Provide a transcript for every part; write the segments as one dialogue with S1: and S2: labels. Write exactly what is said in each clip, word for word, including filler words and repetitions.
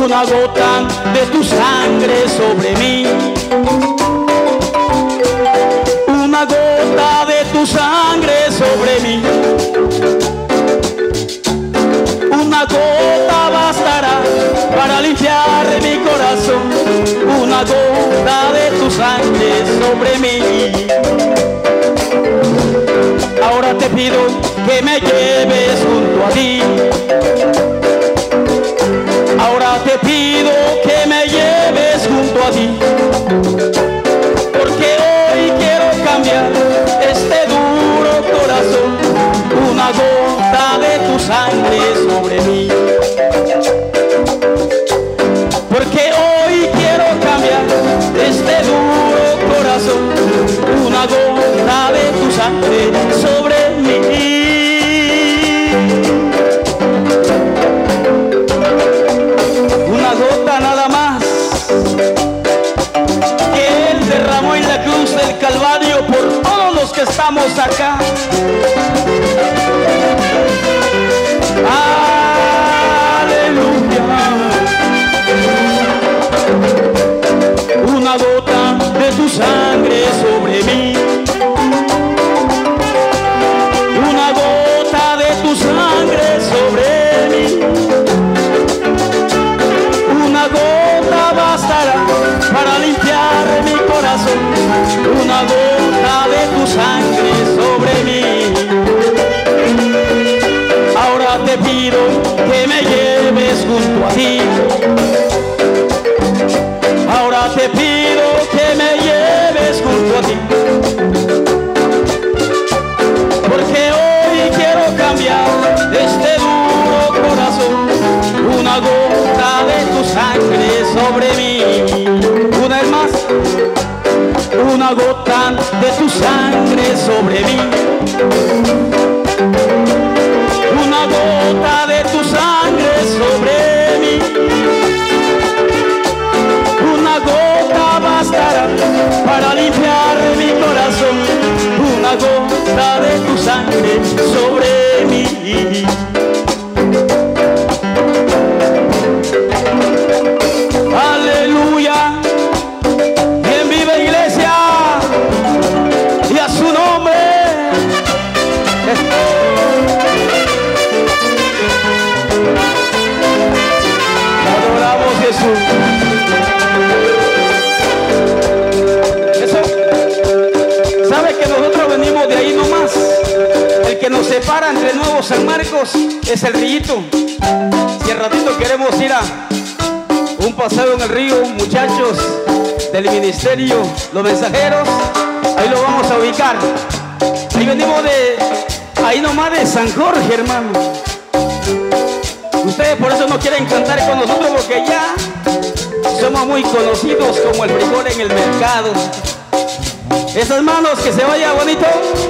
S1: Una gota de tu sangre sobre mí. Una gota de tu sangre sobre mí. Una gota bastará para limpiar mi corazón. Una gota de tu sangre sobre mí. Ahora te pido que me lleves junto a ti. Ahora te pido que me lleves junto a ti, porque hoy quiero cambiar este duro corazón. Una gota de tu sangre sobre mí, porque hoy quiero cambiar este duro corazón. Una gota de tu sangre sobre mí. Nada más que Él derramó en la cruz del Calvario por todos los que estamos acá. Aleluya. Una gota de tu sangre sobre mí. Una gota de tu sangre sobre mí. Una gota bastará para limpiar mi corazón. Una gota de tu sangre sobre mí. Ahora te pido que me lleves junto a ti. Ahora te pido que me lleves junto a ti, porque hoy quiero cambiar este duro corazón. Una gota de tu sangre sobre mí. Una vez más. Una gota de tu sangre sobre mí. Una gota de tu sangre sobre mí. Una gota bastará para limpiar mi corazón. Una gota de tu sangre sobre mí. Aleluya. Bien viva iglesia, y a su nombre. Adoramos Jesús. Eso. ¿Sabe que nosotros venimos de ahí nomás? El que nos separa entre Nuevo San Marcos es el Rillito. Si al ratito queremos ir a un paseo en el río, muchachos del ministerio, los mensajeros, ahí lo vamos a ubicar. Ahí venimos de, ahí nomás de San Jorge, hermano. Ustedes por eso no quieren cantar con nosotros, porque ya somos muy conocidos como el frijol en el mercado. Esas manos, que se vaya bonito.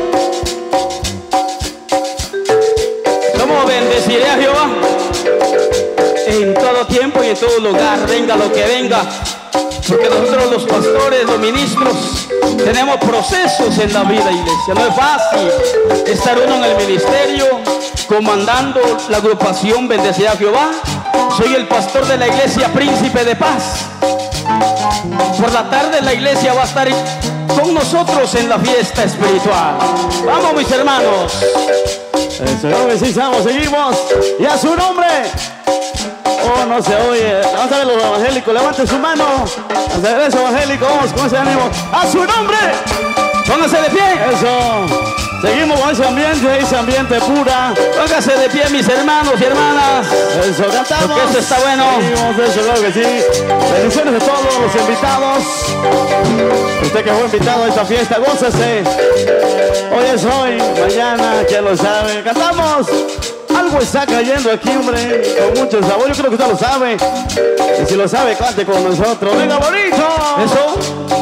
S1: ¿Cómo bendeciré a Jehová? En todo tiempo y en todo lugar, venga lo que venga, porque nosotros los pastores, los ministros, tenemos procesos en la vida, iglesia. No es fácil estar uno en el ministerio comandando la agrupación Bendeciré a Jehová. Soy el pastor de la iglesia Príncipe de Paz. Por la tarde la iglesia va a estar con nosotros en la fiesta espiritual. Vamos, mis hermanos.
S2: El Señor necesitamos, seguimos. Y a su nombre. Oh, no se oye. Vamos a ver los evangélicos. Levanten su mano. Hasta el regreso evangélico. Vamos con ese ánimo. A su nombre.
S1: Pónganse de pie.
S2: Eso. Seguimos con ese ambiente, ese ambiente pura.
S1: Pónganse de pie, mis hermanos y hermanas.
S2: Eso, cantamos.
S1: Porque esto está bueno.
S2: Seguimos, eso, claro que sí. Bendiciones a todos los invitados. Usted que fue invitado a esta fiesta, gócese. Hoy es hoy, mañana, ya lo sabe. Cantamos. Algo está cayendo aquí, hombre, con mucho sabor. Yo creo que usted lo sabe. Y si lo sabe, cante con nosotros. ¡Venga, bonito!
S1: Eso.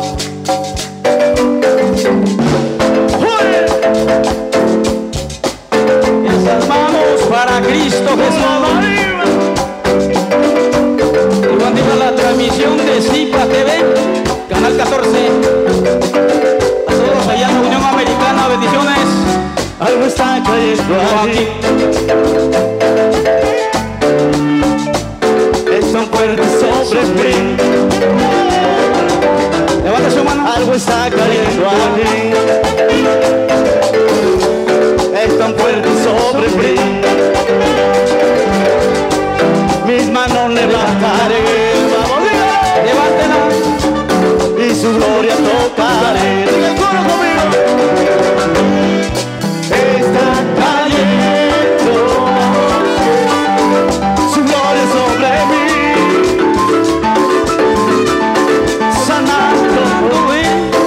S1: Esas manos para Cristo Jesús. Y bendiga la transmisión de Zipa T V, Canal catorce. A todos allá en la Unión Americana, bendiciones.
S2: Algo está cayendo aquí.
S1: Es tan fuerte
S2: fuerte sobre mí.
S1: Levanta su mano.
S2: Algo está cayendo aquí. Es tan fuerte sobre mí. Mis manos levantaré. Vamos, levántela. Y su gloria tocaré. Diga el coro conmigo. Está cayendo su gloria sobre mí, sanando mi.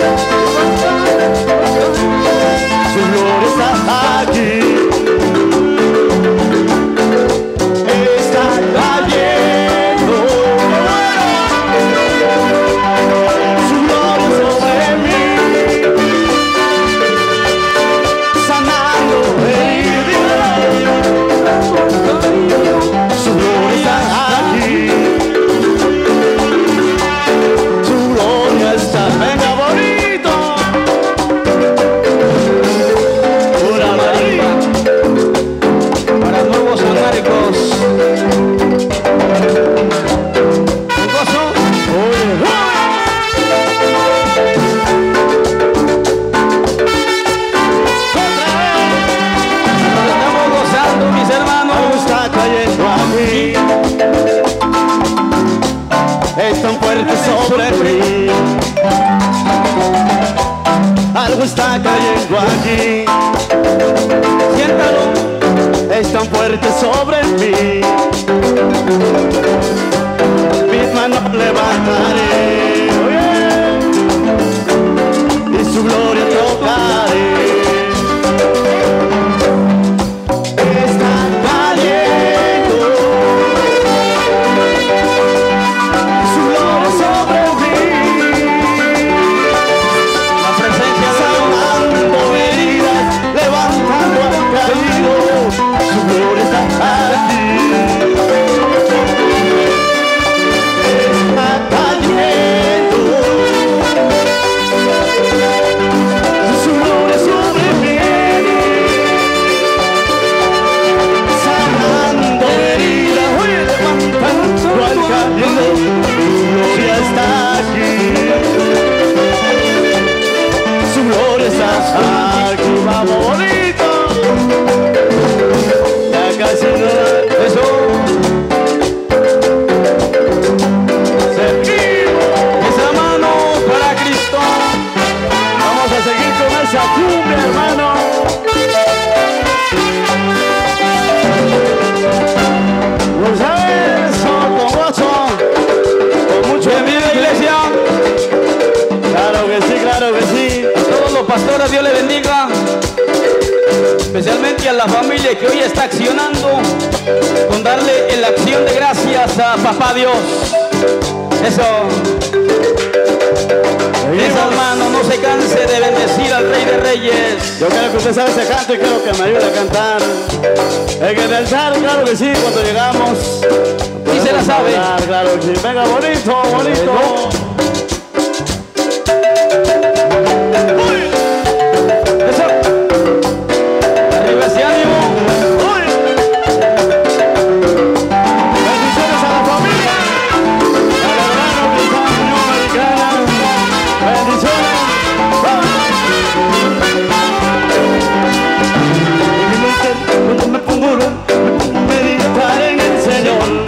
S2: Su gloria está aquí. Está cayendo su gloria sobre mí, sanando heridas. Su gloria está aquí. Su gloria está. Venga, bonito. Pura María.
S1: Para nuevos fanáticos. Un gozo. Estamos gozando, mis hermanos.
S2: Algo está cayendo aquí. Es tan fuerte sobre mí. Algo está cayendo aquí.
S1: Siéntalo.
S2: Es tan fuerte sobre mí. Mis manos levantaré. Y su gloria tocaré. Está cayendo su gloria sobre mí,
S1: La presencia de Dios.
S2: sanando heridas, levantando al caído. Su gloria está aquí. Está cayendo su gloria sobre mí, sanando heridas, levantando al caído. Su gloria está aquí. Su gloria está aquí. Vamos, bonito. Ya casi no.
S1: Eso.
S2: Seguimos.
S1: Esa mano para Cristo.
S2: Vamos a seguir con esa cumbia, hermano. Vamos a ver eso con gozo, con mucho
S1: Bienvenida, iglesia.
S2: Claro que sí, claro que sí.
S1: A todos los pastores, Dios les bendiga. Especialmente a la familia que hoy está accionando con darle en la acción de gracias a Papá Dios. Eso. Esa mano no se canse de bendecir al Rey de Reyes.
S2: Yo quiero que usted sabe ese canto y quiero que me ayude a cantar. Hay que danzar, claro que sí, cuando llegamos.
S1: Sí se la sabe.
S2: Bailar, claro que sí. Venga, bonito, bonito.
S1: Eso. Arriba ese ánimo.
S2: Uy. Bendiciones a la familia. Al hermano que está en Unión Americana. Bendiciones. Cuando me pongo a orar, me pongo a meditar en el Señor.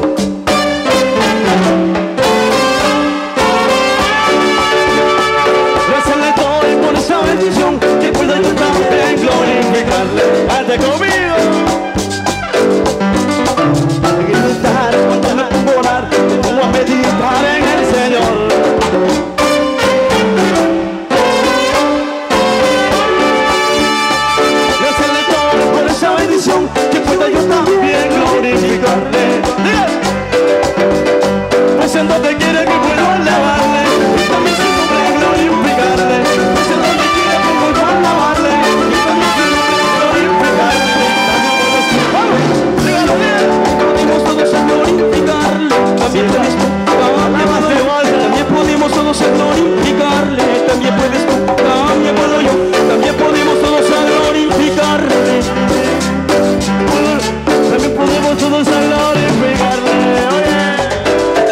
S2: Gracias le doy por esa bendición que puedo yo también glorificarle. Ande conmigo. Hay que meditar, cuando me pongo a orar, me pongo a meditar en el Señor. Gracias le doy por esa bendición que pueda yo también glorificarle. Diga. Pues en donde quiera que puedo alabarle, y también su nombre glorificarle. Pues en donde quiera que puedo alabarle, y también su nombre glorificarle. Vamos, dígalo bien.
S1: Podemos todos a glorificarle. También puedes tú. También puedo yo. También podemos todos a glorificarle. También puedes tú. También puedo yo. También podemos todos a glorificarle.
S2: También podemos todos a glorificarle. Oye.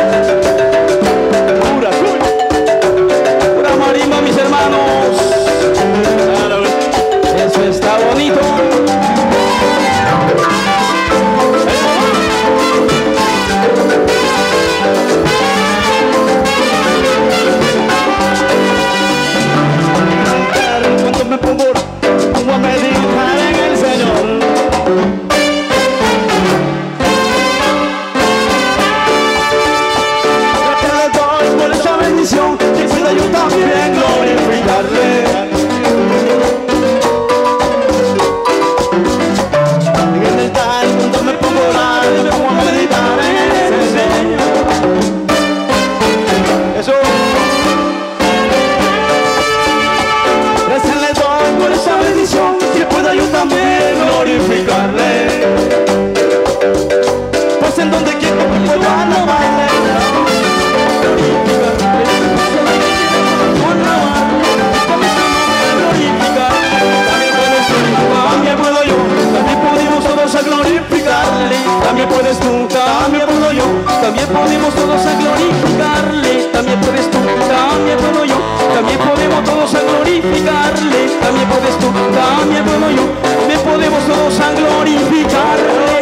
S1: podemos todos a glorificarle, también puedes tú, también puedo yo, también podemos todos a glorificarle, también puedes tú, también puedo yo, también podemos todos a glorificarle.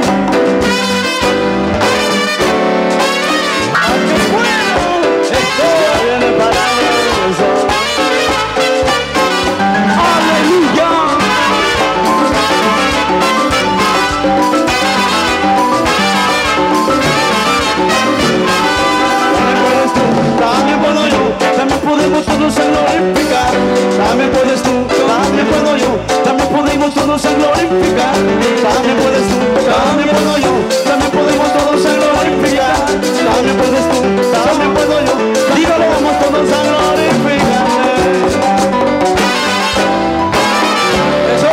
S2: Podemos todos a glorificar, también puedes tú, también puedo yo, también podemos todos a glorificar, también puedes tú, también puedo yo, también podemos todos a glorificar, también puedes tú, también puedo yo, dígalo, vamos todos a glorificar. Eso.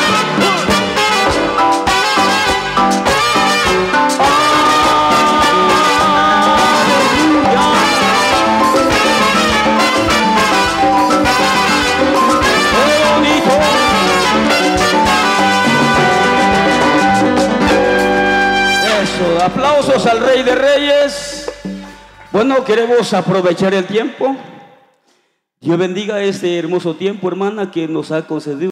S1: Aplausos al Rey de Reyes. Bueno, queremos aprovechar el tiempo. Dios bendiga este hermoso tiempo, hermana, que nos ha concedido.